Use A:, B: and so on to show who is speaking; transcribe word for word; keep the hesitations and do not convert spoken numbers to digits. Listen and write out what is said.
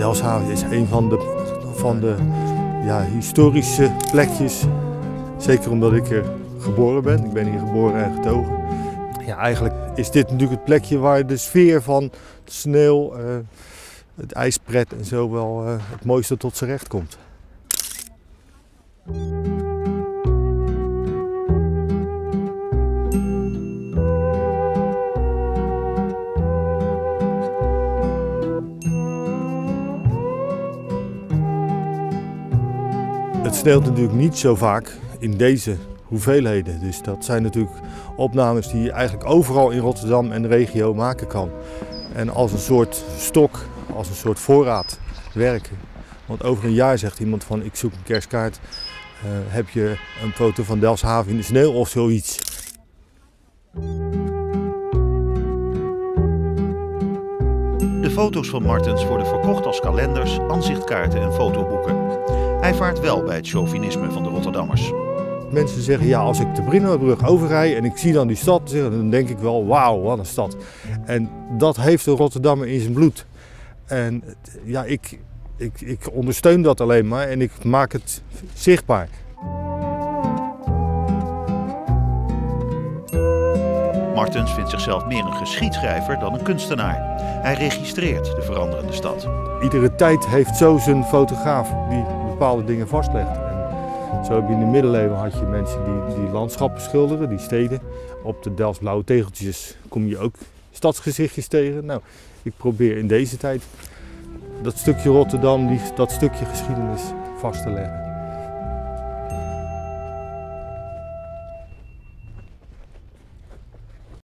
A: Delfshaven is een van de, van de ja, historische plekjes. Zeker omdat ik er geboren ben. Ik ben hier geboren en getogen. Ja, eigenlijk is dit natuurlijk het plekje waar de sfeer van de sneeuw, uh, het ijspret en zo wel uh, het mooiste tot z'n recht komt. Het sneeuwt natuurlijk niet zo vaak in deze hoeveelheden. Dus dat zijn natuurlijk opnames die je eigenlijk overal in Rotterdam en de regio maken kan. En als een soort stok, als een soort voorraad werken. Want over een jaar zegt iemand van ik zoek een kerstkaart. Uh, heb je een foto van Delfshaven in de sneeuw of zoiets?
B: De foto's van Martens worden verkocht als kalenders, aanzichtkaarten en fotoboeken. Hij vaart wel bij het chauvinisme van de Rotterdammers.
A: Mensen zeggen ja, als ik de Brinobrug overrij en ik zie dan die stad, dan denk ik wel wauw, wat een stad. En dat heeft de Rotterdammer in zijn bloed. En ja, ik, ik, ik ondersteun dat alleen maar en ik maak het zichtbaar.
B: Martens vindt zichzelf meer een geschiedschrijver dan een kunstenaar. Hij registreert de veranderende stad.
A: Iedere tijd heeft zo zijn fotograaf die bepaalde dingen vastlegt. En zo heb je in de middeleeuwen had je mensen die, die landschappen schilderen, die steden. Op de Delftsblauwe tegeltjes kom je ook stadsgezichtjes tegen. Nou, ik probeer in deze tijd dat stukje Rotterdam, die, dat stukje geschiedenis vast te leggen.